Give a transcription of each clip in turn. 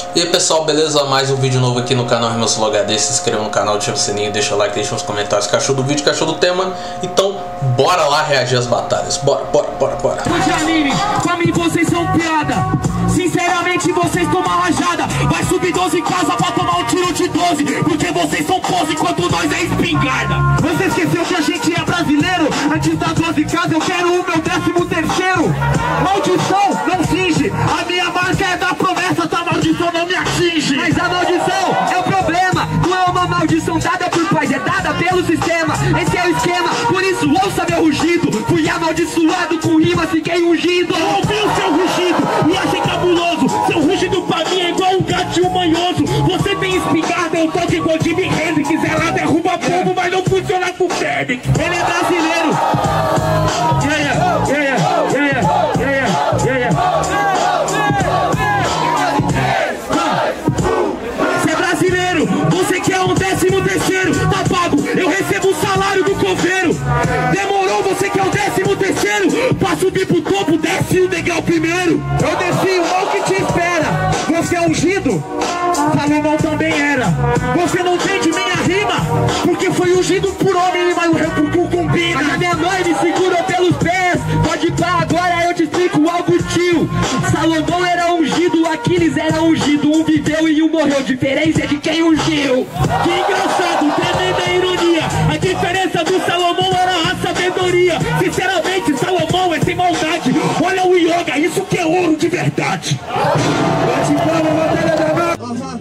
E aí pessoal, beleza? Mais um vídeo novo aqui no canal Rimas Flow HD. Se inscreva no canal, deixa o sininho, deixa o like, deixa nos comentários que achou do vídeo, que achou do tema. Então, bora lá reagir às batalhas. Bora. Hoje anime, pra mim vocês são piada. Sinceramente vocês tomam rajada. Vai subir 12 casa pra tomar um tiro de 12. Porque vocês são pose enquanto nós é espingarda. Você esqueceu que a gente é brasileiro? Antes das 12 casas eu quero o meu 13º. Maldição, não finge. A minha marca é da promessa, tá? Maldição não me atinge. Mas a maldição é o problema. Não é uma maldição dada por pais, é dada pelo sistema. Esse é o esquema, por isso ouça meu rugido. Fui amaldiçoado com rima, fiquei ungido. Ouvi o seu rugido e achei cabuloso. Seu rugido pra mim é igual um gatinho manhoso. Você tem espingarda, eu toco igual Jimi Hendrix. Ela derruba povo, mas não funciona com Fênix. Ele é brasileiro. Você é brasileiro, você quer um 13º, tá pago, eu recebo o salário do coveiro. Demorou, você quer um 13º, pra subir pro topo, desce o degrau primeiro. Eu desci, o mal que te espera. Você é ungido? Salomão também era. Você não entende minha rima, porque foi ungido por homem, mas o repucu combina. Mas a minha mãe me segurou pelos pés. Pode pá, agora eu te explico algo, tio. Salomão era ungido, Aquiles era ungido. Um viveu e um morreu, diferença é de quem ungiu. Que engraçado, tremenda ironia. A diferença do Salomão era a sabedoria. Sinceramente, Salomão é sem maldade. Olha o yoga, isso que é ouro de verdade. Bate palma, batalha da mão.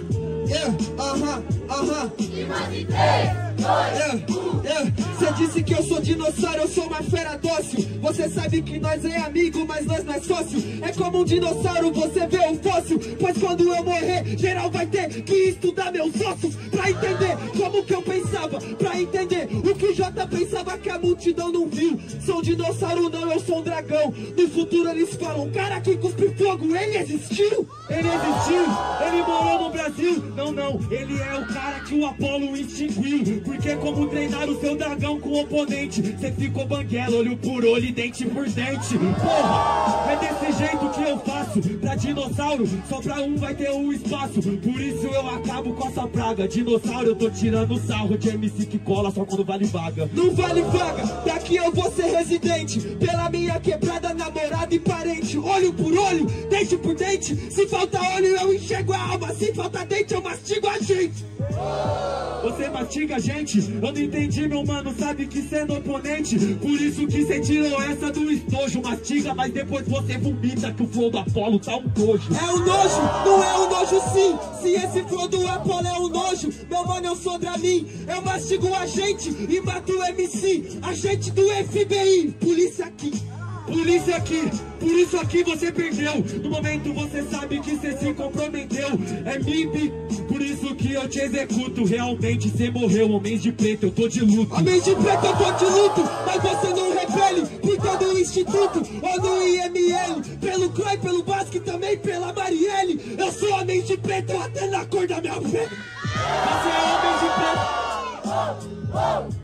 Você disse que eu sou dinossauro, eu sou uma fera dócil. Você sabe que nós é amigo, mas nós não é sócio. É como um dinossauro, você vê um fóssil. Pois quando eu morrer, geral vai ter que estudar meus ossos pra entender como que eu pensava, pra entender o que o Jota pensava que a multidão não viu. Sou um dinossauro não, eu sou um dragão. No futuro eles falam, cara que cuspe fogo, ele existiu? Ele existiu, ele morou no Brasil. Não, ele é o cara que o Apolo extinguiu. Porque como treinar o seu dragão com o oponente, cê ficou banguela, olho por olho e dente por dente. Porra, é desse jeito que eu faço. Pra dinossauro, só pra um vai ter um espaço. Por isso eu acabo com essa praga. Dinossauro, eu tô tirando sarro de MC que cola só quando vale vaga. Não vale vaga, daqui eu vou ser residente. Pela minha quebrada, namorada e parente. Olho por olho, dente por dente. Se falta olho eu enxergo a alma. Se falta dente eu mastigo a gente. Você mastiga a gente? Eu não entendi, meu mano, sabe que sendo oponente. Por isso que cê tirou essa do estojo. Mastiga, mas depois você vomita que o flow do Apolo tá um nojo. É um nojo, não é um nojo sim. Se esse flow do Apolo é um nojo, meu mano, eu sou Dramin. Eu mastigo a gente e mato o MC. Agente do FBI, polícia aqui. Polícia aqui, por isso aqui você perdeu. No momento você sabe que você se comprometeu. É MIB, por isso que eu te executo. Realmente você morreu, homens de preto, eu tô de luto. Homens de preto, eu tô de luto. Mas você não rebele, por todo o instituto ou no IML, pelo Croy, pelo Basque, também pela Marielle. Eu sou homem de preto até na cor da minha pele. Você é homem de preto.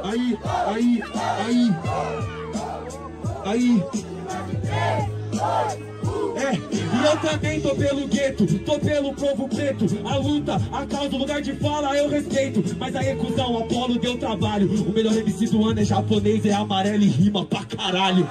Aí. E eu também tô pelo gueto, tô pelo povo preto. A luta, a causa, o lugar de fala eu respeito. Mas a recusão, Apolo deu trabalho. O melhor MC do ano é japonês, é amarelo e rima pra caralho.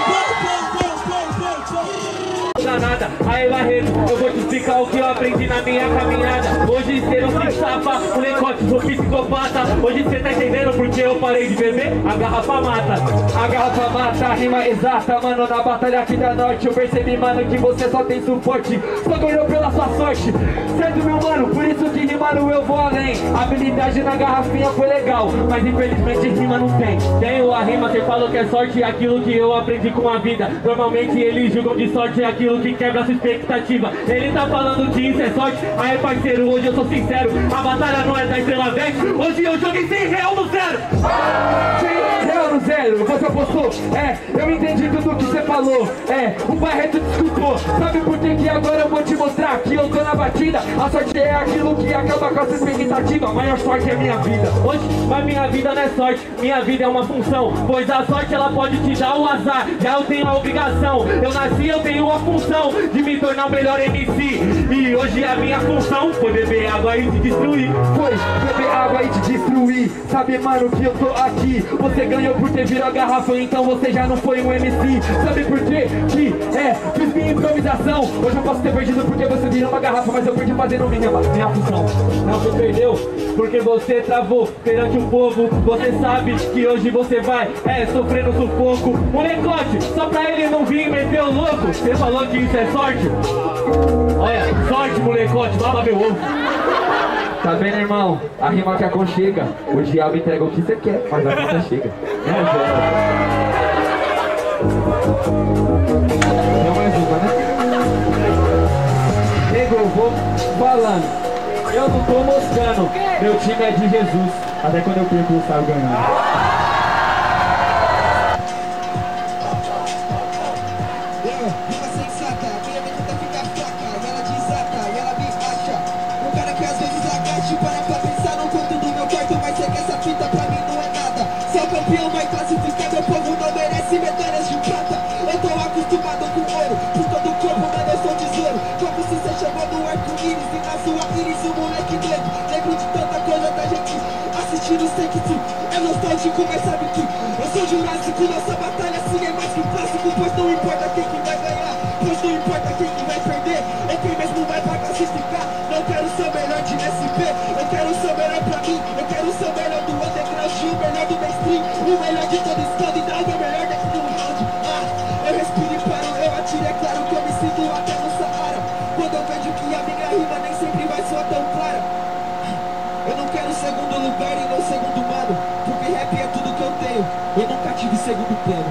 Nada, aí Barreto, eu vou te explicar o que eu aprendi na minha caminhada. Hoje cê não se sapa, o lecote, sou psicopata. Hoje cê tá entendendo porque eu parei de beber? A garrafa mata, a rima exata. Mano, na batalha aqui da norte eu percebi, mano, que você só tem suporte. Só ganhou pela sua sorte, certo, meu mano? Por isso que rimando eu vou além. A habilidade na garrafinha foi legal, mas infelizmente rima não tem. Tenho a rima, cê falou que é sorte, aquilo que eu aprendi com a vida. Normalmente eles julgam de sorte aquilo que quebra sua expectativa. Ele tá falando que isso é sorte. Aí parceiro, hoje eu sou sincero, a batalha não é da estrela 10. Hoje eu joguei 100 real no zero. 100 real no zero, você apostou? Eu entendi tudo que você falou. O Barreto desculpou. Sabe por que agora eu vou te mostrar que eu tocando a batida. A sorte é aquilo que acaba com a sua expectativa. A maior sorte é minha vida. Hoje, mas minha vida não é sorte, minha vida é uma função. Pois a sorte ela pode te dar o azar, já eu tenho a obrigação. Eu nasci, eu tenho a função de me tornar o melhor MC. E hoje a minha função foi beber água e te destruir. Foi beber água e te destruir. Sabe, mano, que eu tô aqui. Você ganhou por ter virado a garrafa, então você já não foi um MC. Sabe por quê? Que fiz minha improvisação. Hoje eu posso ter perdido porque você virou uma garrafa, mas eu perdi fazendo minha função. Não, você perdeu porque você travou perante o povo. Você sabe que hoje você vai sofrendo sufoco. Molecote, só pra ele não vir meter o louco. Você falou que isso é sorte? Olha, sorte, molecote, baba meu ovo. Tá vendo, irmão? A rima que aconchega. O diabo entrega o que você quer, mas a conta chega. Tem mais uma, né? Nego, eu vou falando. Eu não tô moscando. Meu time é de Jesus. Até quando eu perco, eu saio ganhando. Campeão vai classificar, meu povo não merece medalhas de prata. Eu tô acostumado com ouro, por todo o corpo, mano, eu sou tesouro. Como se você chegou no arco-íris e na sua íris o moleque negro. Lembro de tanta coisa da gente assistindo Senki. É nostálgico, mas sabe que eu sou jurássico. Nossa batalha sim é mais que um clássico. Pois não importa quem que vai ganhar, pois não importa quem que vai perder, ou quem mesmo vai pra classificar. Não quero ser o melhor de SP, eu quero ser o melhor pra mim. Eu quero ser o melhor do underground, o melhor do mainstream, o melhor de todo estado e dar o meu melhor daqui no round. Eu respiro e paro, eu atiro, é claro que eu me sinto até no Saara. Quando eu vejo que a minha rima nem sempre vai soar tão clara. Eu não quero segundo lugar e não segundo mano, porque rap é tudo que eu tenho, eu nunca tive segundo plano.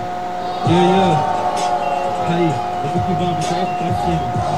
Aí, vamos que vamos, certo? Pra cima.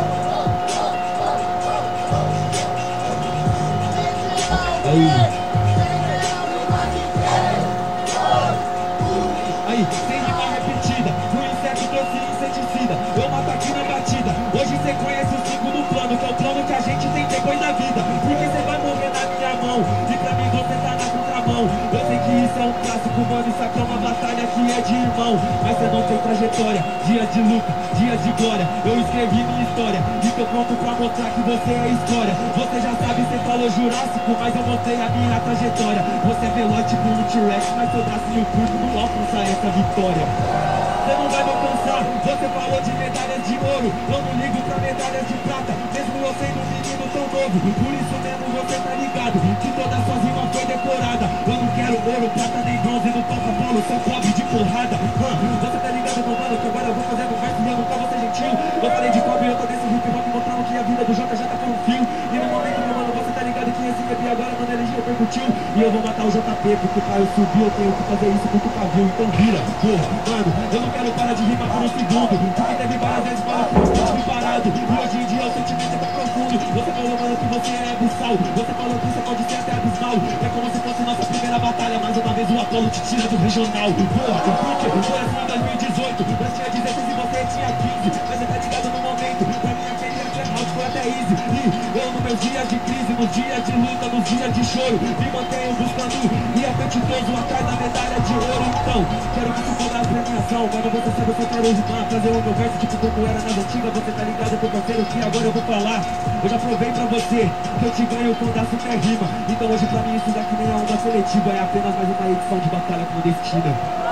Aí, sem rima repetida, o inseto trouxe inseticida. Eu mato aqui na batida. Hoje cê conhece o segundo plano, que é o plano que a gente tem depois da vida. Porque cê vai morrer na minha mão, e pra mim você tá na contramão. Eu sei que isso é um clássico, mano, isso aqui é uma batalha que é de irmão. Mas cê não tem trajetória, dia de luta, dia de glória. Eu escrevi minha história, e tô pronto pra mostrar que você é história. Você já sabe, cê falou Jurássico, mas eu mostrei a minha trajetória. Você é veloz tipo um T-Rex, mas seu bracinho curto não alcança essa vitória. Você não vai me alcançar, você falou de medalhas de ouro. Eu não ligo pra medalhas de prata, mesmo eu sendo um menino tão novo. Por isso mesmo você tá ligado, que toda sua rima foi decorada. Eu não quero ouro, prata nem bronze no Papa Paulo, sou pobre de porrada. Você tá ligado, meu mano, que agora eu vou fazer um verso e eu nunca vou ser gentil. Eu falei de pobre e eu tô nesse hip hop mostrando que a vida do Jota já tá por um fio. E no momento, meu mano, você tá ligado que esse bebê agora, mano, ele já repercutiu. E eu vou matar o JP, porque o Caio subiu, eu tenho que fazer isso porque o pavio. Então vira, porra, mano, eu não quero parar de rimar por um segundo, porque teve várias vezes para que eu estou preparado. E hoje em dia o sentimento é tão profundo. Você falou, mano, que você é abissal. Você falou que você pode ser até abismal. É como se fosse nossa primeira batalha, mas uma vez o Apolo te tira do regional. Porra, porque foi assim em 2018. Eu tinha 16 e você tinha 15. Mas você tá ligado no momento, pra mim aquele house foi até easy. E eu nos meus dias de crise, nos dias de luta, nos dias de choro, me mantenho buscando e apetitoso atrás da medalha de ouro. Então, quero que tu for a premiação, mano, você sabe que eu quero rimar, fazer o meu verso tipo como era nas antigas. Você tá ligado, meu parceiro, que agora eu vou falar. Eu já provei pra você que eu te ganho quando a super rima. Então hoje pra mim isso daqui nem é uma seletiva, é apenas mais uma edição de batalha clandestina.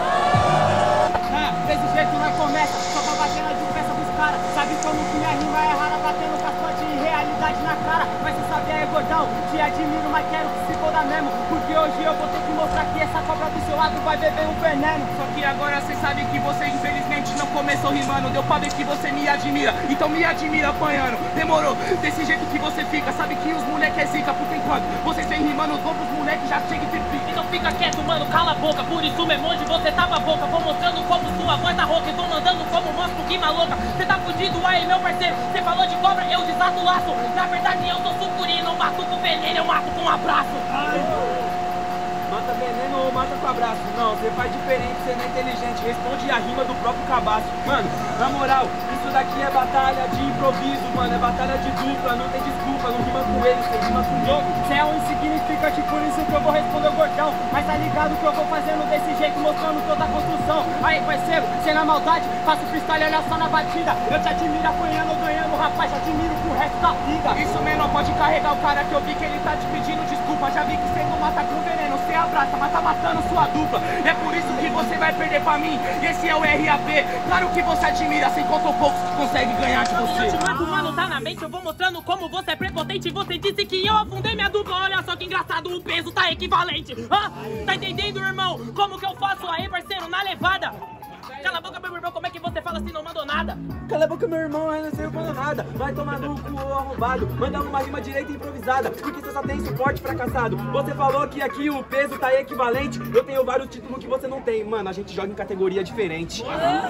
Desse jeito nós começa, só pra bater na diferença dos caras. Sabe como que minha rima é rara, batendo caçote e realidade na cara. Mas você sabe, é gordão, te admiro, mas quero que se foda mesmo. Porque hoje eu vou ter que mostrar que essa cobra do seu lado vai beber um veneno. Só que agora cê sabe que você infelizmente não começou rimando. Deu pra ver que você me admira, então me admira apanhando. Demorou, desse jeito que você fica, sabe que os moleque é zica. Porque enquanto vocês vem rimando, os outros moleque já chegam e fica. Então fica quieto, mano, cala a boca. Por isso mesmo, onde você tava a boca, vou mostrando como sua voz tá rouca. E tô mandando como mostro rima louca. Cê tá fudido aí, meu parceiro. Cê falou de cobra, eu desato o laço. Na verdade eu sou sucuri, não mato com veneno, eu mato com um abraço. Mata veneno ou mata com abraço? Não, você faz diferente, você não é inteligente. Responde a rima do próprio cabaço. Mano, na moral, isso daqui é batalha de improviso, mano. É batalha de dupla, não tem desculpa. Não rima com eles, tem rima comigo. Cê é um insignificante, por isso que eu vou responder o gordão. Mas tá ligado que eu vou fazendo desse jeito, mostrando toda a construção. Aí, parceiro, cê na maldade, faço freestyle, olha só na batida. Eu te admiro apanhando, ganhando, rapaz, te admiro pro resto da vida. Isso mesmo, pode carregar o cara que eu vi que ele tá te pedindo desculpa. Já vi que cê não mata com veneno, cê abraça, mas tá matando sua dupla. É por isso que você vai perder pra mim, esse é o RAP. Claro que você admira, cê encontrou poucos que conseguem ganhar de você. Continuando, mano, tá na mente, eu vou mostrando como você é prepotente. Você disse que eu afundei minha dupla, olha só que engraçado, o peso tá equivalente. Ah, tá entendendo, irmão? Como que eu faço aí, parceiro, na levada? Cala a boca, meu irmão, como é que você fala assim, não mandou nada? Cala a boca, meu irmão, eu não sei falando nada. Vai tomar no cu, ô arrombado. Manda uma rima direita e improvisada, porque você só tem suporte fracassado. Você falou que aqui o peso tá equivalente. Eu tenho vários títulos que você não tem. Mano, a gente joga em categoria diferente.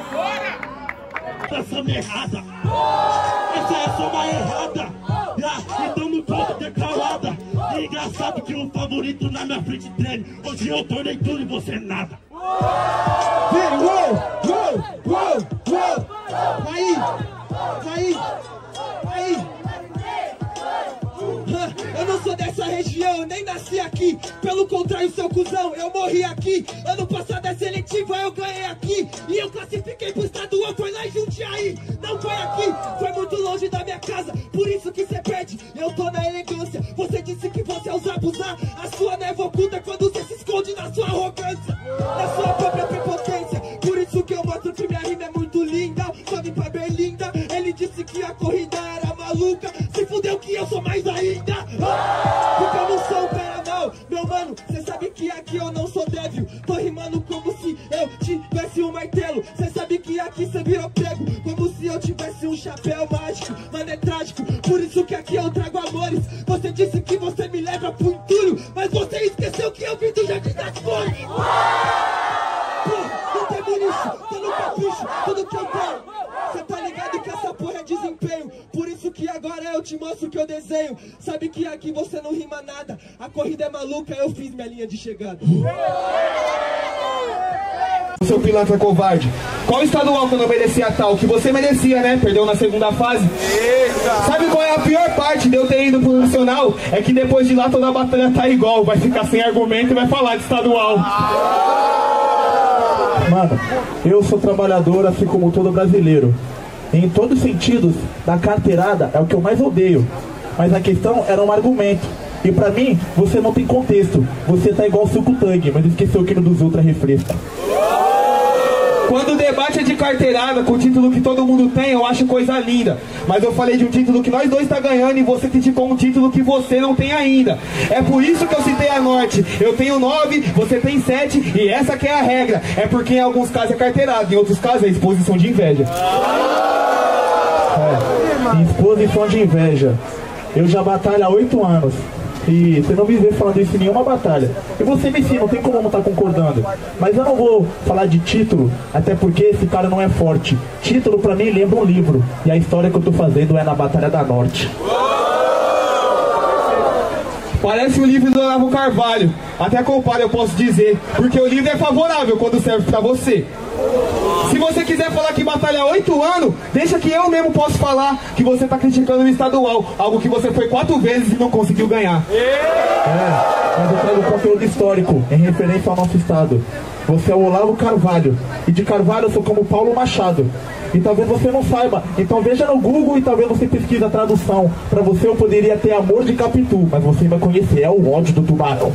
Essa é errada. Essa é só uma errada. Então não tô declarada. É engraçado que o favorito na minha frente treme. Hoje eu tornei tudo e você nada. Vem, uou. Aí. Eu não sou dessa região, eu nem nasci aqui. Pelo contrário, seu cuzão, eu morri aqui. Ano passado é seletiva, eu ganhei aqui. E eu classifiquei pro estadual, foi lá em Jundiaí. Não foi aqui, foi muito longe da minha casa. Por isso que cê perde, eu tô na elegância. Você disse que você usa abusar. A sua névoa oculta quando você se esconde na sua arrogância, na sua própria prepotência. Por isso que eu mostro que minha rima é muito linda. Só vim pra Berlinda, ele disse que a corrida era maluca. Se fudeu que eu sou mais ainda. Porque eu não sou um cara mal, meu mano, cê sabe que aqui eu não sou débil. Tô rimando como se eu tivesse um martelo. Cê sabe que aqui cê virou prego, como se eu tivesse um chapéu mágico. Mano, é trágico, por isso que aqui eu trago amores. Você disse que você me leva pro entulho, mas você esqueceu que eu vim do Jardim das Flores. Pô, não tem lixo, tô no capricho, tudo que eu tenho. Cê tá ligado que essa porra é desempenho. Por isso que agora eu te mostro o que eu desenho. Sabe que aqui você não rima nada. A corrida é maluca, eu fiz minha linha de chegada. Seu pilantra covarde, qual estadual que eu não merecia tal? Que você merecia, né? Perdeu na segunda fase. Sabe qual é a pior parte de eu ter ido pro nacional? É que depois de lá toda a batalha tá igual. Vai ficar sem argumento e vai falar de estadual. Mano, eu sou trabalhador assim como todo brasileiro. Em todos os sentidos, da carteirada é o que eu mais odeio. Mas a questão era um argumento. E pra mim, você não tem contexto. Você tá igual suco tangue, mas esqueceu que no dos outros refresca. Quando o debate é de carteirada, com o título que todo mundo tem, eu acho coisa linda. Mas eu falei de um título que nós dois tá ganhando e você criticou um título que você não tem ainda. É por isso que eu citei a Norte. Eu tenho 9, você tem 7 e essa que é a regra. É porque em alguns casos é carteirada, em outros casos é exposição de inveja. Exposição de inveja. Eu já batalho há 8 anos. E você não me vê falando isso em nenhuma batalha. E você me ensina, não tem como não estar concordando. Mas eu não vou falar de título, até porque esse cara não é forte. Título pra mim lembra um livro. E a história que eu tô fazendo é na Batalha da Norte. Parece o livro do Olavo Carvalho. Até comparo, eu posso dizer. Porque o livro é favorável quando serve pra você. Se você quiser falar que batalha há 8 anos, deixa que eu mesmo posso falar que você tá criticando o estadual. Algo que você foi 4 vezes e não conseguiu ganhar. Mas eu trago conteúdo histórico em referência ao nosso estado. Você é o Olavo Carvalho. E de Carvalho eu sou como Paulo Machado. E talvez você não saiba. Então veja no Google e talvez você pesquise a tradução. Pra você eu poderia ter amor de Capitu, mas você vai conhecer, é o ódio do tubarão.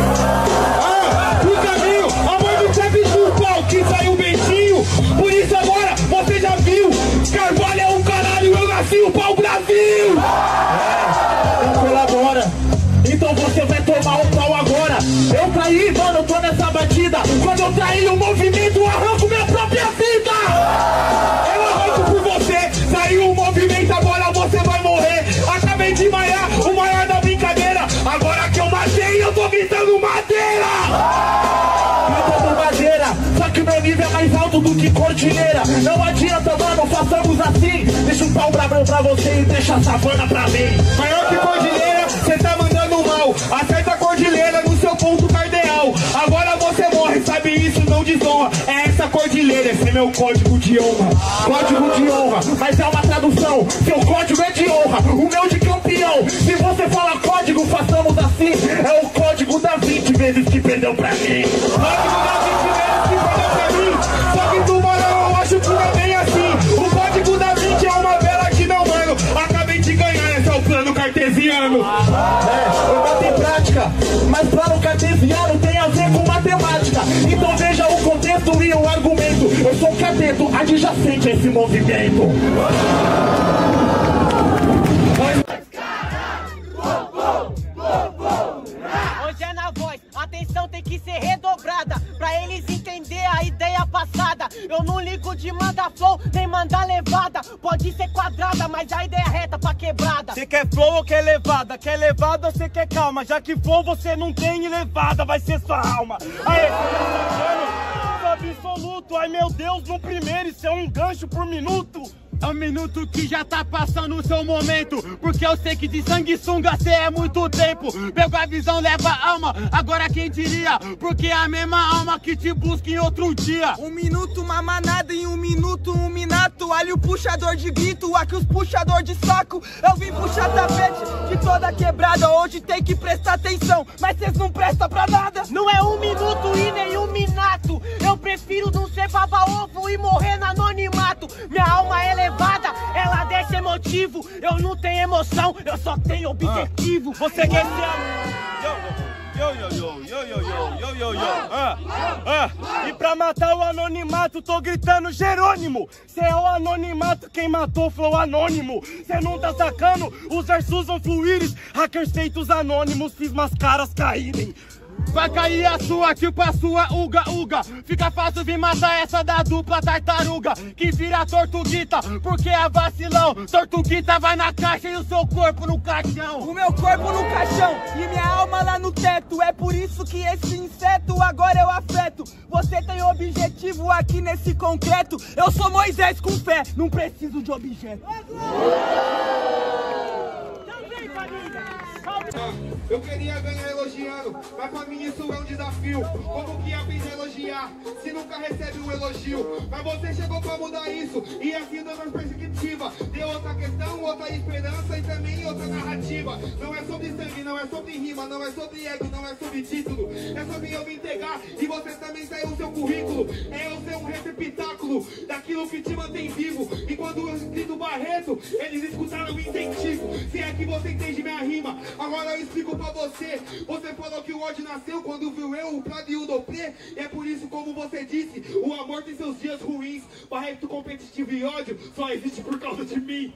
O caminho, amor de Capitu, pau, que saiu Bentinho. Por isso agora você já viu. Carvalho é um caralho, eu nasci o pau Brasil. Então colabora. Então você vai tomar um pau agora. Eu traí, mano, eu tô nessa batida. Quando eu traí o movimento, eu arranco minha própria vida. Eu arranco por você. Saiu o movimento, agora você vai morrer. Acabei de maiar, o maior da brincadeira. Agora que eu matei, eu tô gritando madeira. Gritando madeira, só que meu nível é mais alto do que cordilheira. Não adianta, mano, façamos assim. Deixa um pau bravo pra você e deixa a savana pra mim. Maior que cordilheira, cê tá mandando mal. Acerta a cordilheira no seu ponto cardeal. Agora você morre, sabe isso, não desonra. É essa cordilheira cordilheira, esse é meu código de honra. Código de honra, mas é uma tradução. Seu código é de honra, o meu de campeão. Se você fala código, façamos assim. É o código da 20 vezes que perdeu pra mim. Código da 20 vezes que perdeu pra mim. Só que tubarão, eu acho que não é bem assim. O código da 20 é uma bela que não, mano. Acabei de ganhar, esse é o plano cartesiano. Eu bato em prática, mas plano cartesiano tem a ver com matemática. Então veja o contexto e o argumento. Eu sou um cateto adjacente a esse movimento. Hoje é na voz, a atenção tem que ser redobrada pra eles entender a ideia passada. Eu não ligo de mandar flow, nem mandar levada. Pode ser quadrada, mas a ideia é reta pra quebrada. Você quer flow ou quer levada? Quer levada ou você quer calma? Já que flow você não tem e levada vai ser sua alma. Aê, absoluto, ai meu Deus, no primeiro, isso é um gancho por minuto. É um minuto que já tá passando o seu momento, porque eu sei que de sanguessuga cê é muito tempo. Pegou a visão, leva a alma, agora quem diria? Porque é a mesma alma que te busca em outro dia. Um minuto, uma manada, em um minuto, um minato. Ali o puxador de grito, aqui os puxador de saco. Eu vim puxar tapete de toda quebrada, hoje tem que prestar atenção, mas cês não prestam pra nada. Não é um minuto e nem um minato. Eu prefiro não ser baba-ovo e morrer no anonimato. Minha alma é elevada, ela deixa emotivo. Eu não tenho emoção, eu só tenho objetivo. Você quer ser e pra matar o anonimato, tô gritando Jerônimo. Cê é o anonimato, quem matou flow anônimo. Cê não tá sacando, os versos vão fluires. Hackers feitos anônimos, fiz umas caras caírem. Vai cair a sua, tipo a sua uga. Fica fácil vir matar essa da dupla tartaruga, que vira tortuguita, porque é vacilão. Tortuguita vai na caixa e o seu corpo no caixão. O meu corpo no caixão e minha alma lá no teto. É por isso que esse inseto agora eu afeto. Você tem objetivo aqui nesse concreto. Eu sou Moisés com fé, não preciso de objeto. Eu queria ganhar elogiando, mas pra mim isso é um desafio. Como que aprender a elogiar se nunca recebe um elogio? Mas você chegou pra mudar isso e assim dando uma perspectiva. Deu outra questão, outra esperança e também outra narrativa. Não é sobre sangue, não é sobre rima, não é sobre ego, não é sobre título. É sobre eu me entregar e você também tem o seu currículo. É eu ser um receptáculo daquilo que te mantém vivo. E quando eu escrito Barreto, eles escutaram o incentivo. Se é que você entende minha rima, agora eu explico pra você. Você falou que o ódio nasceu quando viu eu, o Prado e o Doppler. E é por isso, como você disse, o amor tem seus dias ruins. Barreto competitivo e ódio só existe por causa de mim.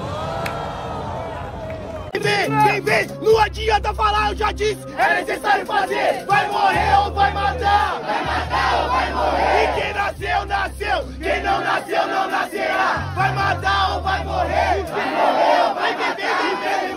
Quem vem, não adianta falar, eu já disse, é necessário fazer. Vai morrer ou vai matar? Vai matar ou vai morrer? E quem nasceu, nasceu. Quem não nasceu, não nascerá. Vai matar ou vai morrer? Vai morrer ou vai viver?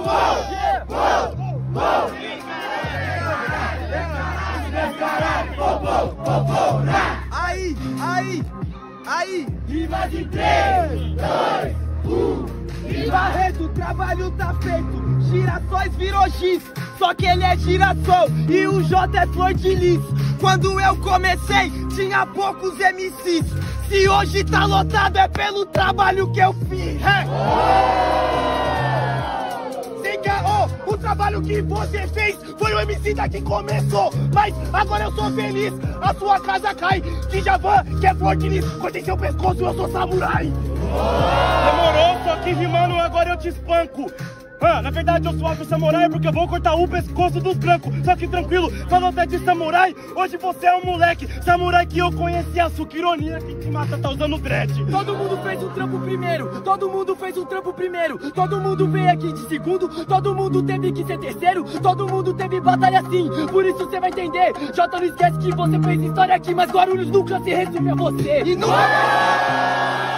Aí, Rima de 3, 2, 1. e Barreto, o trabalho tá feito. Girassóis virou giz, só que ele é girassol e o J é flor de lis. Quando eu comecei, tinha poucos MCs. Se hoje tá lotado é pelo trabalho que eu fiz. O trabalho que você fez foi o MC que começou. Mas agora eu sou feliz, a sua casa cai. Djavan, que é flor de lis, cortei seu pescoço, eu sou samurai. Demorou, só que rimando agora eu te espanco. Na verdade eu sou alto samurai porque eu vou cortar o pescoço dos brancos. Só que tranquilo, falou até de samurai. Hoje você é um moleque, samurai que eu conheci. A suquironia que te mata tá usando dread. Todo mundo fez um trampo primeiro, todo mundo fez um trampo primeiro. Todo mundo veio aqui de segundo, todo mundo teve que ser terceiro. Todo mundo teve batalha sim, por isso você vai entender. Jota, não esquece que você fez história aqui, mas Guarulhos nunca se resume a você. E nunca...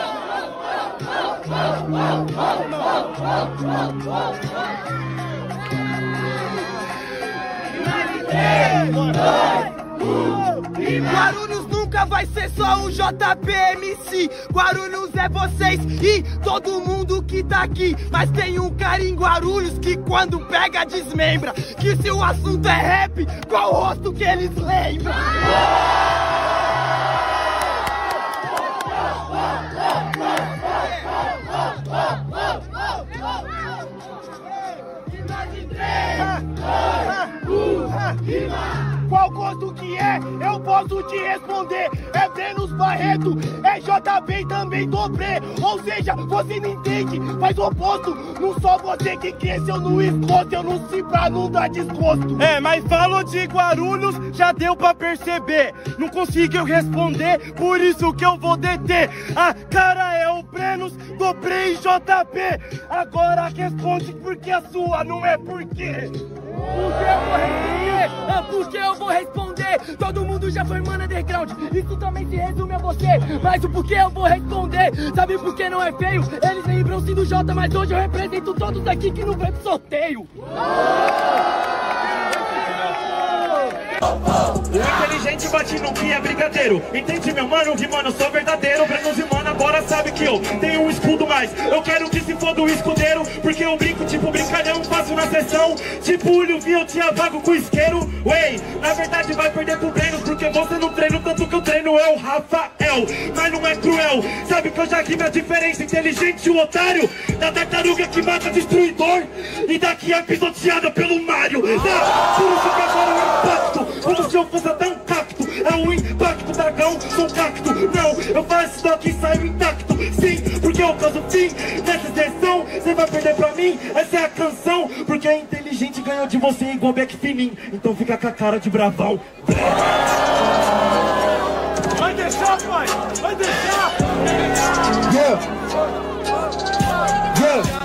Guarulhos nunca vai ser só um JPMC. Guarulhos é vocês e todo mundo que tá aqui. Mas tem um cara em Guarulhos que quando pega desmembra. Que se o assunto é rap, qual o rosto que eles lembram? oposto que é, eu posso te responder. É Vênus Barreto, é JB também dobrei. Ou seja, você não entende, faz o oposto. Não só você que cresceu no esgoto, eu não sei pra não dar desgosto. É, mas falou de Guarulhos, já deu pra perceber. Não conseguiu responder, por isso que eu vou deter. A cara é o Brenos, dobrei JB. Agora responde porque a sua não é por quê. Porque eu vou responder. Todo mundo já foi mano underground, isso também se resume a você. Mas o porquê eu vou responder. Sabe por que não é feio? Eles lembram sim do J, mas hoje eu represento todos aqui que não vem pro sorteio. O inteligente bate no que é brigadeiro. Entende, meu mano, que mano, eu sou verdadeiro. Brenos e mano, agora sabe que eu tenho um escudo mais. Eu quero que se foda o escudeiro, porque eu brinco tipo brincalhão, faço na sessão. Tipo o Liu, eu te avago com isqueiro. Wey, na verdade vai perder pro Brenos, porque você não treina tanto que eu treino é o Rafael. Mas não é cruel, sabe que eu já rimo a diferença. Inteligente o otário, da tartaruga que mata destruidor, e daqui é pisoteada pelo Mario. Por isso que agora o impacto, como se eu fosse até um cacto. É o impacto, dragão, sou cacto. Não, eu faço isso aqui e saio intacto. Sim, porque eu causo fim nessa sessão. Você vai perder pra mim, essa é a canção. Porque a inteligente ganhou de você igual Beck Fininho. Então fica com a cara de bravão. Vai deixar, pai! Vai deixar! Yeah. Yeah.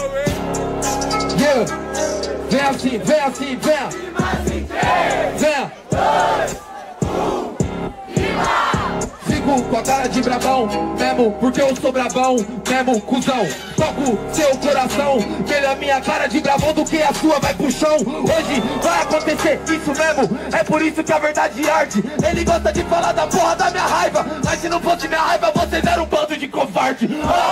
Yeah. Vem assim, vem assim, vem. Vem. 2, 1, fico com a cara de brabão, mesmo porque eu sou brabão, mesmo cuzão. Toco seu coração, melhor minha cara de bravão do que a sua vai pro chão. Hoje vai acontecer isso mesmo, é por isso que a verdade arde. Ele gosta de falar da porra da minha raiva, mas se não fosse minha raiva vocês eram um bando de covarde.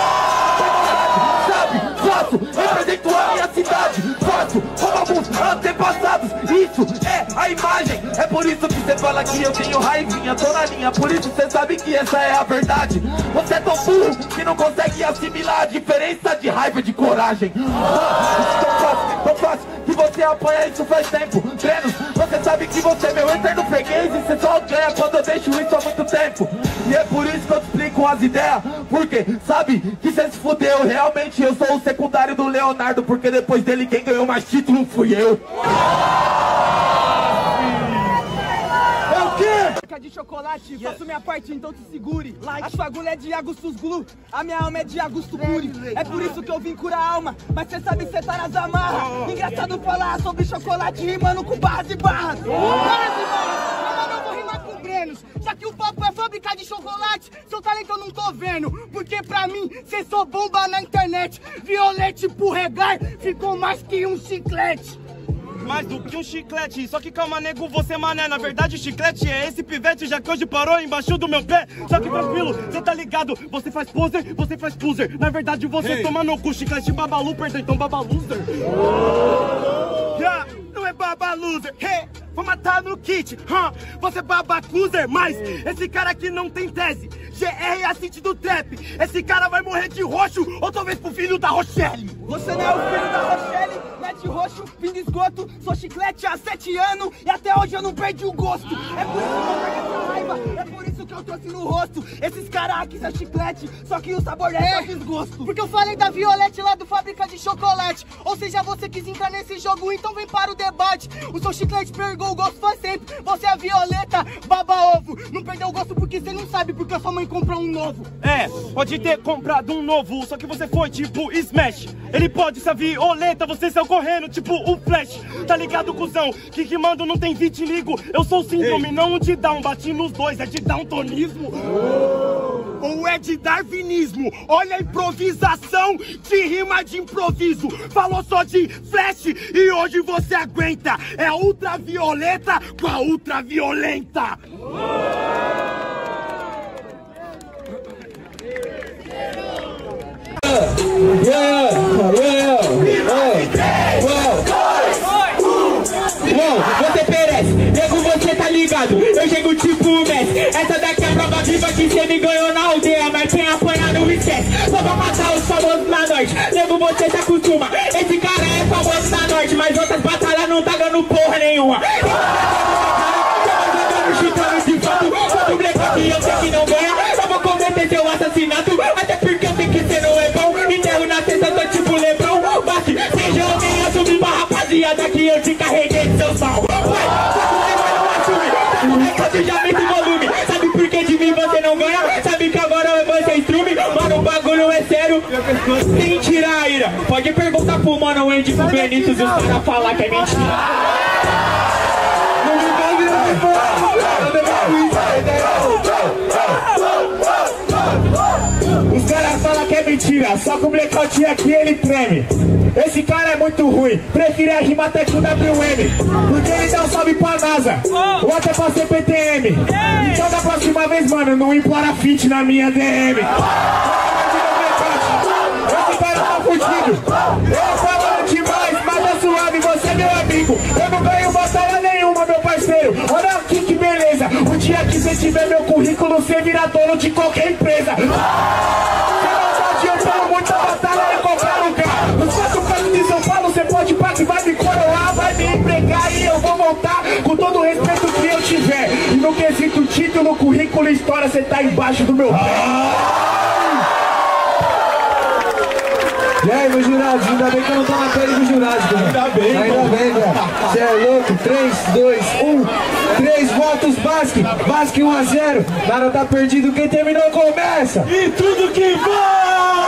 Sabe, faço, represento a minha cidade, faço como alguns antepassados. Isso é a imagem, é por isso que você fala que eu tenho raivinha, tô na linha, por isso você sabe que essa é a verdade. Você é tão burro que não consegue assimilar a diferença de raiva e de coragem. Tão fácil que você apanha isso faz tempo. Brenos, você sabe que você é meu eterno freguês, e você só ganha quando eu deixo isso há muito tempo. E é por isso que eu te explico as ideias, porque sabe que você se fudeu. Realmente eu sou o secundário do Leonardo, porque depois dele quem ganhou mais título fui eu. De chocolate, faço minha parte, então te segure. A sua agulha é de Augustus Glue, a minha alma é de Augusto Cury. É por isso que eu vim curar a alma, mas cê sabe que cê tá nas amarras. Engraçado falar sobre chocolate rimando com barras e barras. Mas eu vou rimar com Brenos, já que o papo é fábrica de chocolate. Seu talento eu não tô vendo, porque pra mim cê só bomba na internet. Violete pro regar, ficou mais que um chiclete. Mais do que um chiclete, só que calma nego, você mané. Na verdade o chiclete é esse pivete, já que hoje parou embaixo do meu pé. Só que tranquilo, cê tá ligado, você faz poser, você faz poser. Na verdade você toma no cu, chiclete babalu, perdão, então babaluser. Yeah, não é babaluser, hey, vou matar no kit, você babacuser. Mas esse cara aqui não tem tese, GR é a city do trap. Esse cara vai morrer de roxo, ou talvez pro filho da Rochelle. Você não é o filho da Rochelle, mete roxo, fim de esgoto. Sou chiclete há 7 anos e até hoje eu não perdi o gosto. É por isso que eu perdi essa raiva, é por isso que eu trouxe no rosto. Esses caras aqui são chiclete, só que o sabor é desgosto. Porque eu falei da Violete lá do Fábrica de Chocolate. Ou seja, você quis entrar nesse jogo, então vem para o debate. O seu chiclete pegou o gosto faz tempo. Você é Violeta, baba ovo. Não perdeu o gosto porque você não sabe, porque a sua mãe comprou um novo. É, pode ter comprado um novo, só que você foi tipo Smash. Ele pode ser Violeta, você saiu correndo tipo o Flash. Tá ligado, cuzão? Que rimando não tem vitiligo. Eu sou síndrome, não de Down. Bati nos dois, é de daltonismo. Ou é de darwinismo. Olha a improvisação de rima de improviso. Falou só de flash e hoje você aguenta. É ultravioleta com a ultraviolenta. Você perece, nego, você tá ligado? Eu chego tipo o Messi. Essa daqui é a prova viva que cê me ganhou na aldeia, mas quem apanha não esquece. Só pra matar os famosos na norte, nego, você se acostuma. Esse cara é famoso na norte, mas outras batalhas não tá dando porra nenhuma. parada que eu te carreguei de seu sal. Vai, só que você não assume. Tá no recado, já aumenta o volume. Sabe por que de mim você não ganha? Sabe que agora você instrume? Mano, o bagulho é sério. Sem tirar a ira. Pode perguntar pro mano Andy, pro Benito, e os caras falar que é mentira. Os caras falam que é mentira, só que o blackout aqui ele treme. Esse cara é muito ruim, prefere a rima até com WM. Porque ele dá um salve pra NASA, ou até pra CPTM. Então da próxima vez, mano, não implora fit na minha DM. Esse cara tá fudido. Eu falo demais, mas é suave, você é meu amigo. Eu não ganho batalha nenhuma, meu parceiro. Olha aqui que beleza. O dia que você tiver meu currículo, você vira dono de qualquer empresa. Eu falo muita batalha em qualquer lugar. Nos 4 cantos de São Paulo, você pode ir pra que vai me coroar, vai me empregar e eu vou voltar com todo o respeito que eu tiver. E no quesito título, currículo e história, você tá embaixo do meu pé. E aí, meus jurados, ainda bem que eu não tô na pele dos jurados, cara. Ainda bem, velho. Você é louco? 3, 2, 1. 3 votos, Basque. Basque 1 a 0. Nada tá perdido, quem terminou começa. E tudo que vai!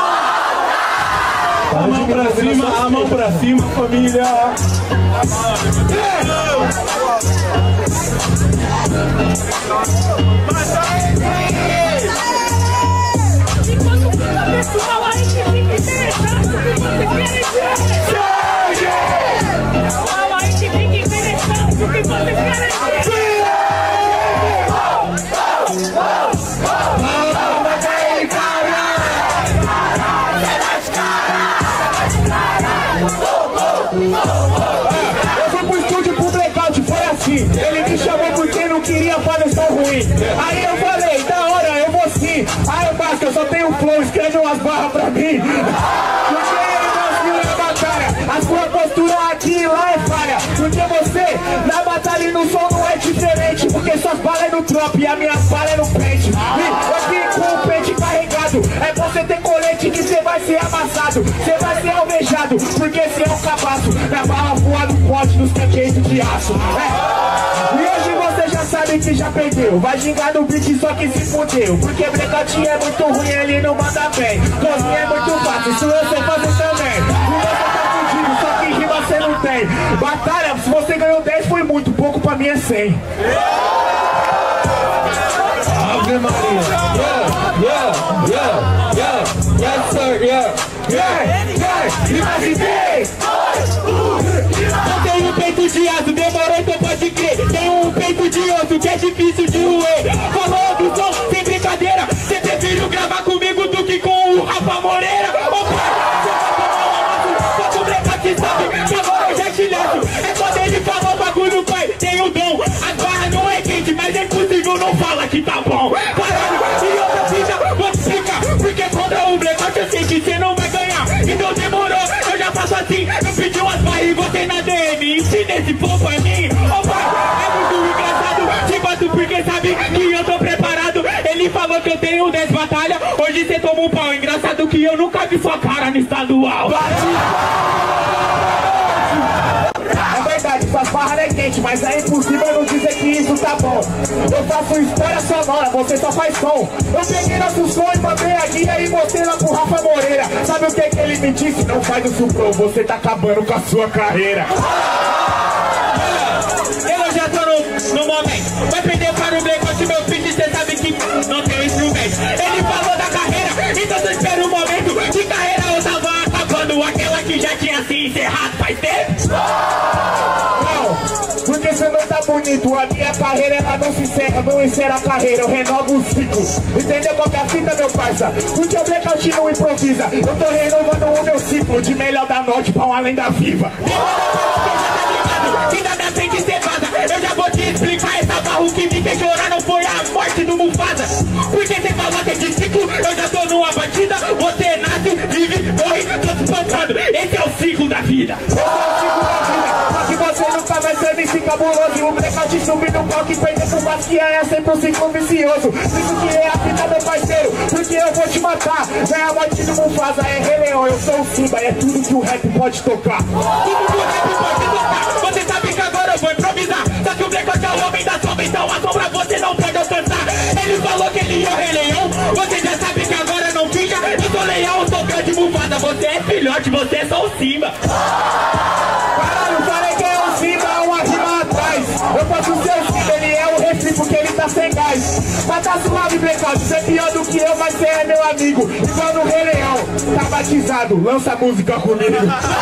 A mão pra cima, família. Pessoal, a gente fica interessado no que vocês querem dizer. Pessoal, a gente fica interessado no que vocês querem dizer. Eu fui pro estúdio pro blackout, foi assim. Ele me chamou porque não queria fazer som ruim. Aí eu falei, da hora, eu vou sim. Aí eu Basque, eu só tenho flow, escreve umas barras pra mim. Porque ele conseguiu na batalha. A sua postura aqui e lá é falha. Porque você, na batalha e no som não é diferente. Porque suas balas é no drop e a minha bala é no pente. E aqui com o pente carregado, é você ter colete que você vai ser amassado. Você vai ser alvejado, porque você é um cabaço. Na bala voa no pote dos queijos de aço. E hoje você já sabe que já perdeu. Vai gingar no beat só que se fudeu. Porque blackout é muito ruim, ele não manda bem. Cozinha é muito fácil, isso eu sei fazer também. E você tá fudido, só que rima você não tem. Batalha, se você ganhou 10 foi muito, pouco pra mim é 100. Ave Maria. Yes sir, Imaginei! Eu tenho um peito de aço, demorou, então pode crer. Tenho um peito de osso que é difícil de roer. Falou do som, sem brincadeira. Você prefere gravar comigo do que com o Rafa Moreira? Ô pai, você vai tomar um amasso, só que o blackout sabe que agora eu já te levo. É quando ele falou o bagulho, pai, tem o dom. As barras não é quente, mas é impossível, não fala que tá bom. Caralho, e outra fita, vou te explicar. Porque contra o blackout eu sei que você não vai ganhar. Então demorou, eu já faço assim. Eu pedi umas barras e você na DM. Ensina esse povo pra mim. Ô pai, é muito engraçado. Te bato porque sabe que eu tô preparado. Ele falou que eu tenho 10 batalhas. Hoje você toma um pau. Engraçado que eu nunca vi sua cara no estadual. É verdade, suas barras é quente, mas é impossível não dizer que isso tá bom. Eu faço história sonora, você só faz som. Eu peguei nosso som e mandei a guia e mostrei lá pro Rafa Moreira. Sabe o que ele me disse? Não faz o suprô, você tá acabando com a sua carreira. Eu já tô no momento. Vai perder para o blackout, meu filho, você sabe que não tem instrumento. Ele falou da carreira, então eu espero um momento. De carreira eu tava acabando, aquela que já tinha se encerrado faz tempo. Porque você não tá bonito, a minha carreira ela não se encerra, não encerra a carreira, eu renovo o ciclo. Entendeu qual que é a fita, meu parça? Porque o blackout não improvisa, eu tô renovando o meu ciclo, de melhor da norte pra uma lenda viva. Ainda da frente cevada, eu já vou te explicar essa barra que me fez chorar não foi a morte do Mufasa. Porque você falou que de ciclo, eu já tô numa batida, você nasce, vive, morre, tô te espancando. Esse é o ciclo da vida. Esse é o ciclo da vida, só que você nunca vai ser MC cabuloso e o blackout subir no palco e perder pro Basquia é sempre um ciclo vicioso. Isso que é a fita, meu parceiro, porque eu vou te matar. Não é a morte do Mufasa, é Rei Leão, eu sou o Simba, é tudo que o rap pode tocar. Tudo que o rap pode tocar. Você sabe que agora eu vou improvisar. Só que o blackout é o homem da sombra, então a sombra você não pode alcançar. Ele falou que ele é o Rei Leão, você já sabe que agora não fica. Eu sou leão, eu sou grande Mufasa, você é filhote, você é só o Simba. Caralho, falei que é o Simba, é uma rima atrás. Eu posso ser o Simba, ele é o refri porque ele tá sem gás. Mas tá suave, blackout, você é pior do que eu, mas você é meu amigo. Igual no Rei Leão, tá batizado, lança a música comigo.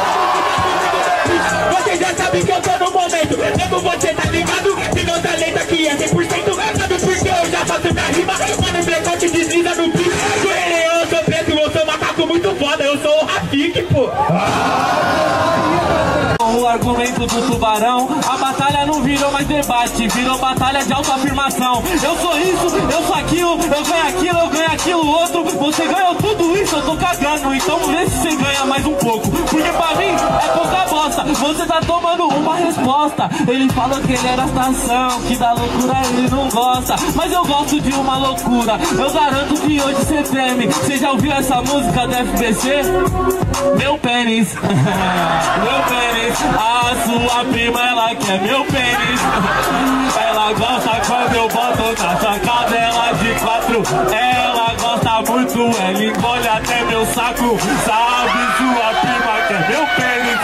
Você já sabe que eu tô no momento, mesmo você tá ligado, que meu talento aqui é 100%. Sabe por que eu já faço minha rima? Mano, o blackout desliza no beat. Do Rei Leão eu sou preto, eu sou macaco muito foda, eu sou o Rafik, pô. O argumento do tubarão, a batalha não virou mais debate, virou batalha de autoafirmação. Eu sou isso, eu sou aquilo, eu ganho aquilo outro. Você ganhou tudo isso, eu tô cagando, então vê se você ganha mais um pouco. Porque pra mim é pouca bosta, você tá tomando uma resposta. Ele falou que ele era estação, que da loucura ele não gosta. Mas eu gosto de uma loucura, eu garanto que hoje você treme. Você já ouviu essa música do FBC? Meu pênis, meu pênis. A sua prima, ela quer meu pênis. Ela gosta quando eu boto na sua cadela de 4. Ela gosta muito, ela engole até meu saco. Sabe, sua prima quer meu pênis.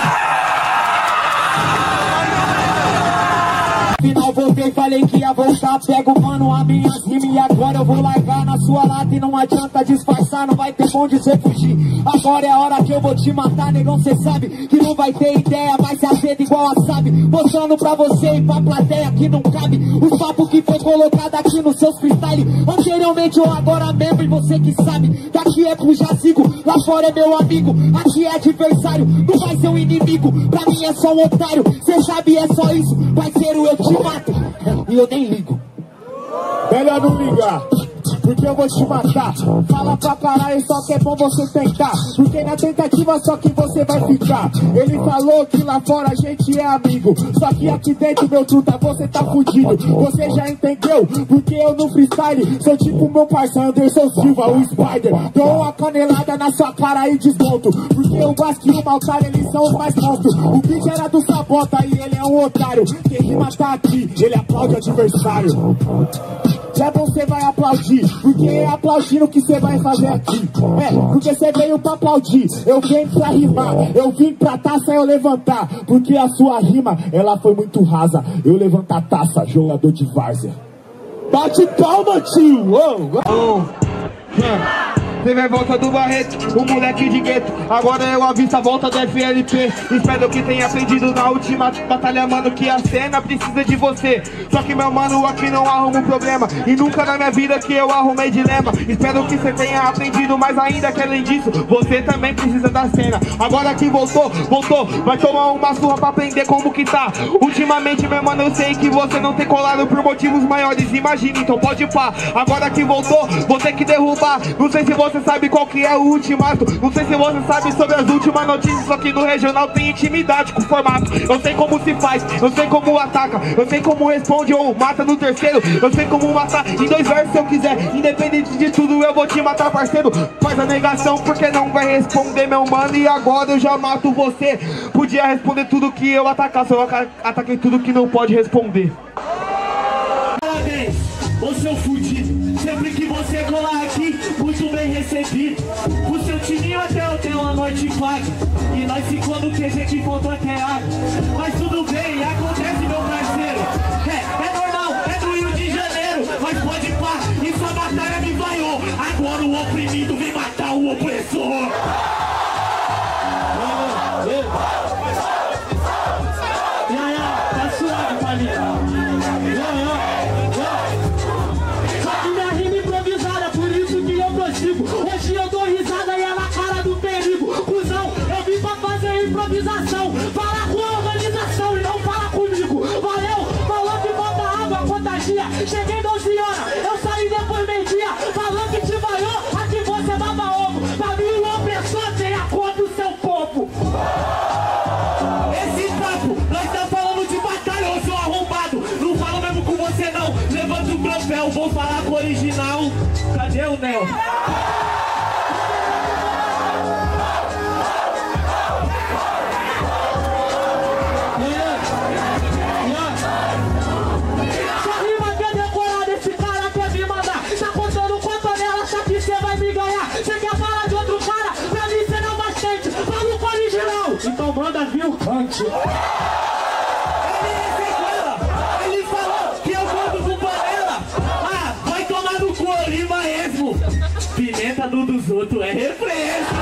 Final voltei, falei que ia voltar. Pego, mano, a minha rimas e agora eu vou largar na sua lata. E não adianta disfarçar, não vai ter onde você fugir. Agora é a hora que eu vou te matar, negão, cê sabe que não vai ter ideia, vai ser azeda igual a sabe. Mostrando pra você e pra plateia que não cabe os papos que foi colocado aqui nos seus freestyle, anteriormente ou agora mesmo, e você que sabe. Daqui é pro jazigo, lá fora é meu amigo, aqui é adversário, não vai ser um inimigo. Pra mim é só um otário, cê sabe, é só isso. Parceiro, eu te mato e eu nem ligo. Melhor não ligar, porque eu vou te matar. Fala pra caralho, só que é bom você tentar, porque na tentativa só que você vai ficar. Ele falou que lá fora a gente é amigo, só que aqui dentro, meu truta, você tá fudido. Você já entendeu, porque eu no freestyle sou tipo meu parceiro Anderson Silva, o Spider. Dou uma canelada na sua cara e desmonto, porque o Basque e o Maltar, eles são os mais monstros. O beat era do Sabota e ele é um otário. Quem rima tá aqui, ele aplaude o adversário. É bom você vai aplaudir, porque é aplaudindo que você vai fazer aqui. É, porque você veio pra aplaudir, eu vim pra rimar, eu vim pra taça eu levantar. Porque a sua rima, ela foi muito rasa, eu levanto a taça, jogador de várzea. Bate palma, tio! Teve a volta do Barreto, o moleque de gueto. Agora eu aviso a volta do FLP. Espero que tenha aprendido na última batalha, mano, que a cena precisa de você. Só que meu mano aqui não arruma um problema, e nunca na minha vida que eu arrumei dilema. Espero que você tenha aprendido, mas ainda que além disso, você também precisa da cena. Agora que voltou, vai tomar uma surra pra aprender como que tá. Ultimamente, meu mano, eu sei que você não tem colado por motivos maiores, imagina, então pode pá. Agora que voltou, vou ter que derrubar. Não sei se você sabe qual que é o ultimato, não sei se você sabe sobre as últimas notícias, só que no regional tem intimidade com o formato. Eu sei como se faz, eu sei como ataca, eu sei como responde ou mata no terceiro, eu sei como matar em 2 versos se eu quiser. Independente de tudo eu vou te matar, parceiro. Faz a negação porque não vai responder, meu mano, e agora eu já mato você. Podia responder tudo que eu atacar, só eu ataquei tudo que não pode responder. Parabéns, ô seu fudido. Sempre que você colar aqui, muito bem recebido. O seu timinho até eu tenho uma noite paga, e nós ficou no QG que faltou até água. Mas tudo bem, acontece, meu parceiro. É normal, é do Rio de Janeiro. Mas pode pá, e sua batalha me vaiou. Agora o oprimido vem matar o opressor. Tá suave, família. Hoje eu dou risada e é na cara do perigo. Cusão, eu vim pra fazer improvisação. Fala com a organização e não fala comigo. Valeu, falou que falta água, contagia. Cheguei 12 horas, eu saí depois meio-dia. Falou que te vaiou, aqui você baba ovo. Pra mim o opressor tem a cor do seu povo. Esse papo, nós tá falando de batalha, ô original, cadê o Nel? Sua rima que é decorada, esse cara quer me mandar. Tá contando quanto nela, acha que cê vai me ganhar. Cê quer falar de outro cara, pra mim cê não bastante. Maluco original, então manda vir o cante. Ele falou que eu conto com panela. Ah, vai tomar no cu, rima esmo. Pimenta do dos outros é refresco.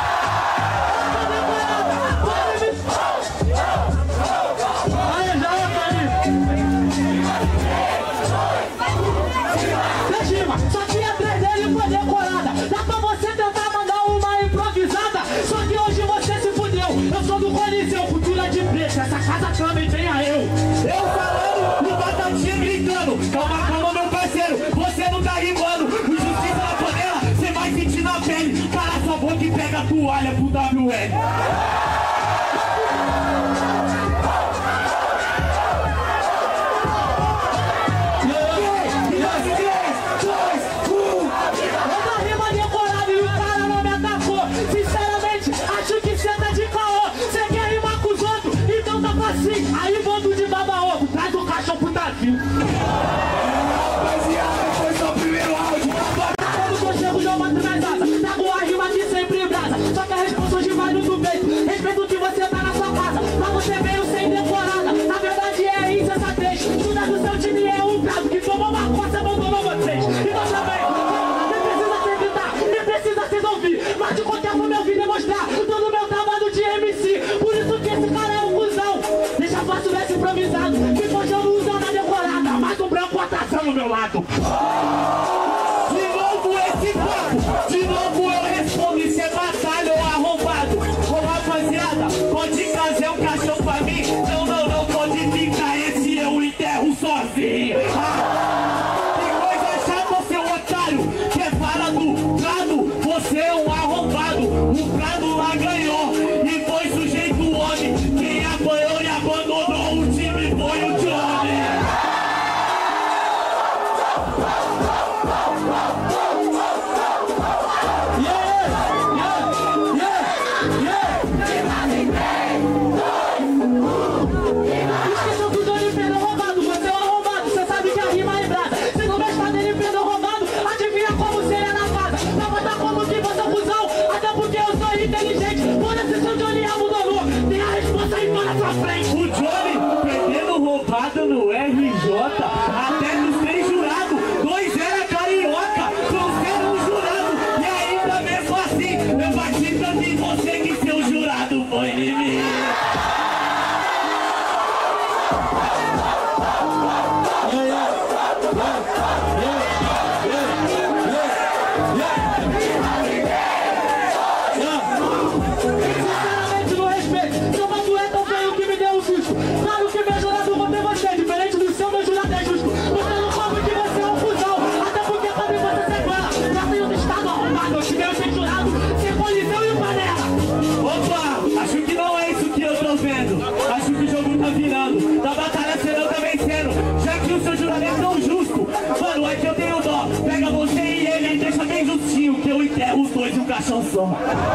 Só tinha 3 dele foi decorada. Dá pra você tentar mandar uma improvisada. Só que hoje você se fudeu. Eu sou do Coliseu, cultura de preto. Essa casa também tem a eu. Eu falando, o Batatinha gritando. Calma, calma, meu parceiro, você não tá rimando. O justiça na panela, você vai sentir na pele. Cala sua boca e pega a toalha pro WL. Aí bando de baba-ovo, traz o caixão pro Davi. Rapaziada, foi só o primeiro áudio. Quando eu chego, eu mato nas asas. Trago a rima que sempre brasa. Só que a resposta hoje vai no do peito. Respeito que você tá na sua casa. Pra você veio sem decorada. Na verdade é insensatez. Tudo do seu time é um prazo. Que tomou uma coça, abandonou vocês. Então também, nem precisa acreditar, nem precisa se ouvir. Mas de qualquer forma eu vim demonstrar todo o meu trabalho de MC. Por isso que esse cara é um cuzão. Deixa fácil desse improvisado. Que hoje eu não uso na decorada. Mas um branco atração no meu lado. De novo esse papo, de novo eu respondo. Isso é batalha ou arrombado. Ô rapaziada, pode trazer um caixão pra mim. Não, não, não pode ficar. Esse eu enterro sozinho. Que coisa chata, seu otário. Quer falar do Prado? Você é um arrombado. O Prado lá ganhou e foi sujeito homem. Quem apanhou e abandonou o time foi o Johnny. Esqueceu que o Johnny perdeu roubado. Você é um arrombado, você sabe que a rima é brasa. Se não gostar dele perdeu roubado, adivinha como seria na casa. Pra botar como que você é um cuzão. Até porque eu sou inteligente. Por esse seu Johnny abandonou, tem a resposta aí na sua frente. O Johnny perdendo roubado no RJ. Até nos 3 jurados, 2 era carioca, trouxeram um jurado. E ainda mesmo assim, eu bati tanto em você que seu jurado foi em mim. Sinceramente, no respeito, seu papo é tão feio que me deu um susto. Claro que meu jurado vou ter você, diferente do seu, meu jurado é justo. Você não sabe que você é um cuzão, até porque também você sequela. Já tenho estado arrumado, eu tive sem jurado, sem Coliseu e panela. Opa, acho que não é isso que eu tô vendo. Acho que o jogo tá virando. Da batalha você não tá vencendo. Já que o seu jurado é tão justo, mano, é que eu tenho dó. Pega você e ele e deixa bem justinho, que eu enterro os dois e um caixão só.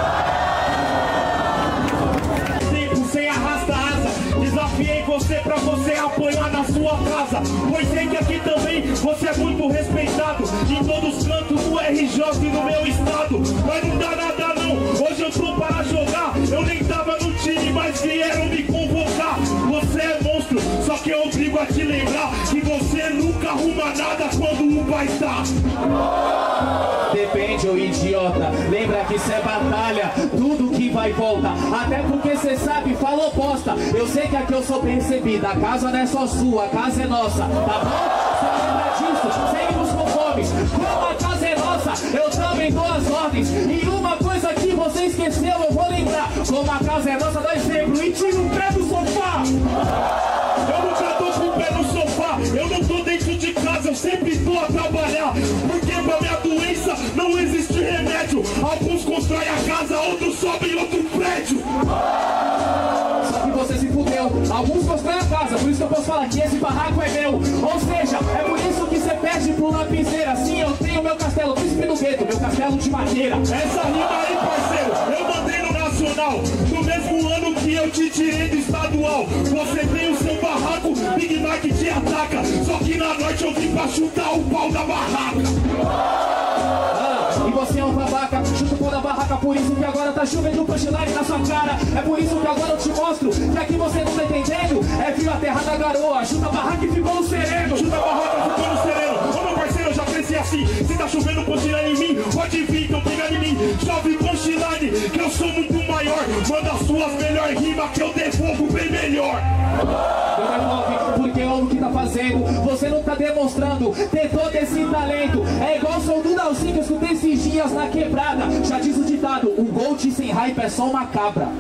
Tempo sem arrasta-asa, desafiei você pra você apoiar na sua casa. Pois sei que aqui também você é muito respeitado em todos os cantos do RJ e no meu estado. Mas não dá nada não, hoje eu tô para jogar. Eu nem tava no time, mas vieram me convocar. Você é monstro, só que eu obrigo a te lembrar que você nunca arruma nada quando o pai tá. Depende, ô idiota, lembra que isso é batalha, tudo que vai e volta. Até porque cê sabe, falou bosta. Eu sei que aqui eu sou bem recebida. A casa não é só sua, a casa é nossa, tá bom? Só lembra disso, seguimos com fome. Como a casa é nossa, eu também dou as ordens. E uma coisa que você esqueceu, eu vou lembrar. Como a casa é nossa, dá exemplo e tira o pé do sofá. Eu nunca tô com o pé no sofá, eu não tô dentro de casa, eu sempre tô a trabalhar. Porque pra minha doença não existe remédio. Alguns constroem a casa, outros sobem outro prédio. Só que você se fudeu, Alguns constroem a casa, por isso que eu posso falar que esse barraco é meu. Ou seja, é por isso que você pede pro lapiseira. Sim, eu tenho meu castelo, príncipe do gueto, meu castelo de madeira. Essa rima aí, parceiro, eu mandei no nacional. No mesmo ano que eu te tirei do estadual. Você tem o seu barraco, Big Mac te ataca. Só que na noite eu vim pra chutar o pau da barraca. E você é um babaca, chuta o pau da barraca. Por isso que agora tá chovendo punchline na sua cara. É por isso que agora eu te mostro que aqui você não tá entendendo. É frio a terra da garoa, chuta a barraca e ficou no sereno. Chuta a barraca, ficou no sereno. Ô meu parceiro, eu já cresci assim. Se tá chovendo punchline em mim, pode vir, então pega em mim. Chove punchline, que eu sou muito maior. Manda as suas melhores rimas que eu devolvo bem melhor. Porque é o que tá fazendo, você não tá demonstrando ter todo esse talento. É igual o som do Dalcinho que eu escutei esses dias na quebrada. Já diz o ditado, um Gold sem hype é só uma cabra.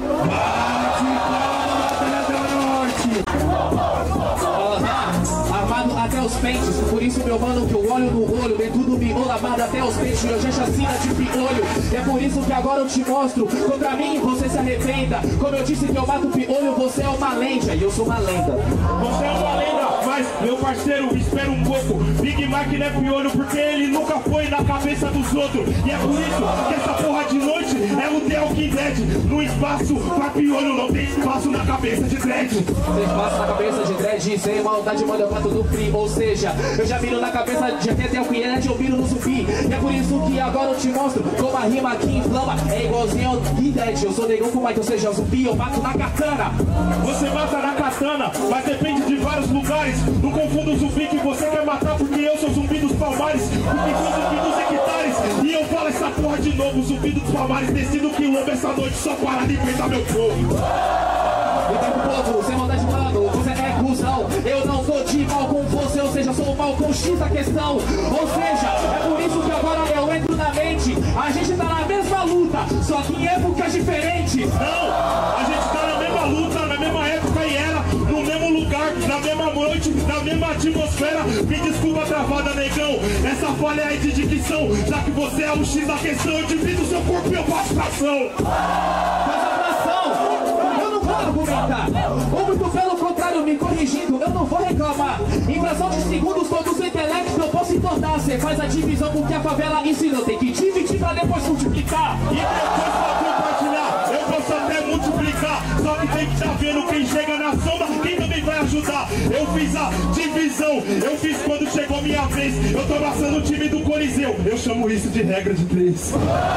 Armado até os pentes, por isso meu mano que eu olho no olho. Vem tudo miolo amado até os pentes, eu já chacina de piolho. E é por isso que agora eu te mostro, contra mim você se arrependa. Como eu disse que eu mato piolho, você é uma lenda. E eu sou uma lenda. Você é uma lenda, mas meu parceiro, espera um pouco. Big Mac não é piolho porque ele nunca foi na cabeça dos outros. E é por isso que essa porra de noite é o The Walking Dead. No espaço pra piolho não tem espaço na cabeça de dread. Tem espaço na cabeça de dread, sem maldade, mano, eu mato do free. Ou seja, eu já miro na cabeça de até The Walking Dead, eu miro no zumbi. E é por isso que agora eu te mostro como a rima aqui inflama. É igualzinho ao The Dead, eu sou negão com Mike, ou seja, zumbi, eu mato na katana. Você mata na katana, mas depende de vários lugares. Não confunda o zumbi que você quer matar, porque eu sou zumbi dos palmares, porque sou zumbi dos hectares. E eu falo essa porra de novo, zumbi dos palmares. Desci no quilombo essa noite só para alimentar meu povo. Eu povo, sem maldade, mano, você é cuzão. Eu não tô de mal com você, ou seja, sou mal com X da questão. Ou seja, é por isso que agora eu entro na mente. A gente tá na mesma luta, só que em épocas diferentes. Não, a gente tá na mesma luta, na mesma época e era no mesmo lugar, na mesma noite, na mesma atmosfera. Me desculpa travada, negão, essa falha aí de dicção. Já que você é o X da questão, eu divido seu corpo e eu faço tração. Faz atração, eu não vou argumentar. Ou muito pelo contrário, me corrigindo, eu não vou reclamar. Em fração de segundos, todos o intelecto eu posso entornar. Você faz a divisão porque a favela ensina. Tem que dividir pra depois multiplicar. E depois pra compartilhar, eu posso até multiplicar. Só que tem que estar vendo quem chega na sombra, quem também vai ajudar. Eu fiz a divisão, eu fiz quando chegou minha vez. Eu tô abraçando o time do Coliseu, eu chamo isso de regra de 3.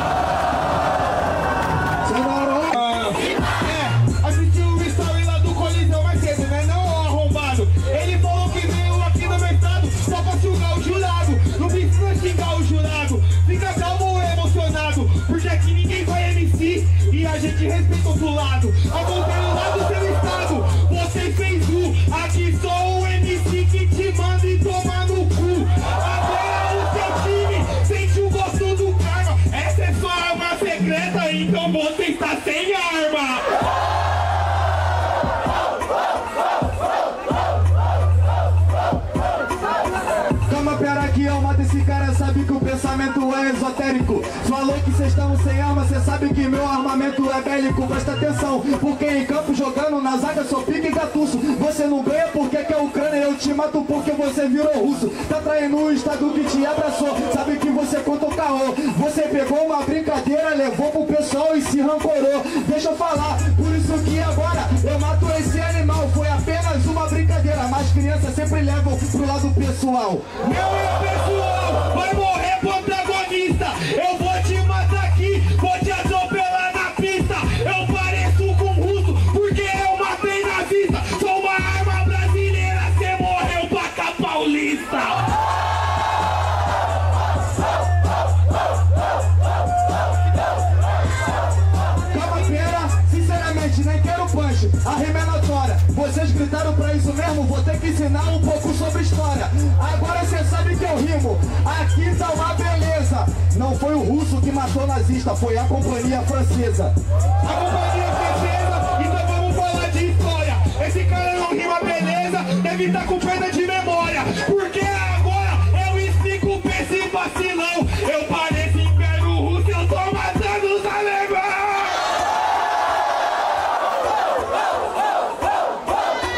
Assistiu o story lá do Coliseu mais cedo, né? Não, arrombado. Ele falou que veio aqui no meu estado só pra julgar o jurado. Não precisa xingar o jurado. Fica calmo, emocionado, porque aqui ninguém vai MC e a gente respeita o outro lado. Acompanha lá do seu estado, você fez aqui só o MC que te manda e toma no cu. Agora o seu time sente o gosto do karma. Essa é sua arma secreta, então você está sem arma. Calma, pera aqui, eu mato esse cara, sabe que o pensamento é esotérico. Falou que cês estão sem arma, cê sabe que meu armamento é bélico. Presta atenção, porque em campo jogando na zaga sou pique e gatuço. Você não ganha porque quer Ucrânia, eu te mato porque você virou russo. Tá traindo o estado que te abraçou, sabe que você contou o caô. Você pegou uma brincadeira, levou pro pessoal e se rancorou. Deixa eu falar, por isso que agora eu mato esse animal. Foi apenas uma brincadeira, mas crianças sempre levam pro lado pessoal. Meu pessoal, vai morrer protagonista. Eu vou te matar aqui, vou te atropelar na pista. Eu pareço com russo, porque eu matei na vista. Sou uma arma brasileira, cê morreu pra cá paulista. Nem quero punch, a rima é notória. Vocês gritaram pra isso mesmo, vou ter que ensinar um pouco sobre história. Agora cê sabe que eu rimo, aqui tá uma beleza. Não foi o russo que matou o nazista, foi a companhia francesa. A companhia francesa, então vamos falar de história. Esse cara não rima beleza, deve estar com perda de memória. Porque agora eu explico pra esse vacilão. Eu pareço Império Russo, eu tô matando os alemães.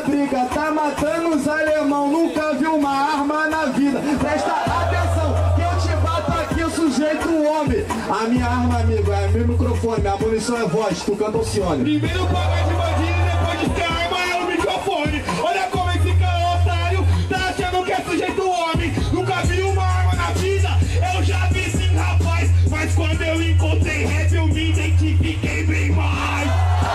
briga, tá matando os alemão, nunca viu uma arma na vida. Presta atenção, que eu te bato aqui, o sujeito homem. A minha arma, amigo, é meu microfone, minha munição é voz, tu canta o Cione. Primeiro paga de bandido e depois diz que a arma é o microfone. Olha como esse cara é otário, tá achando que é sujeito homem. Nunca vi uma arma na vida, eu já vi sim, rapaz. Mas quando eu encontrei rap, eu me identifiquei bem mais.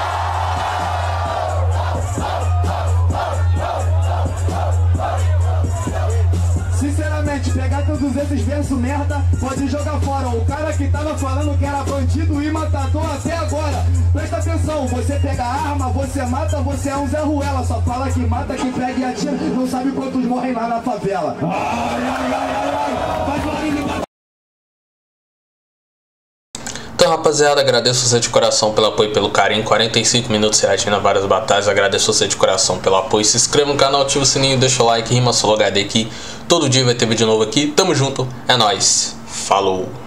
Sinceramente, pegar todos esses versos merda, pode jogar fora. O cara que tava falando que era bandido e matador até agora. Presta atenção, você pega a arma, você mata, você é um Zé Ruela. Só fala que mata, que pega e atira, não sabe quantos morrem lá na favela. Então, rapaziada, agradeço você de coração pelo apoio e pelo carinho. 45 minutos reagindo a várias batalhas. Agradeço você de coração pelo apoio. Se inscreva no canal, ativa o sininho, deixa o like. Rima Solo HD aqui. Todo dia vai ter vídeo novo aqui. Tamo junto. É nóis. Falou.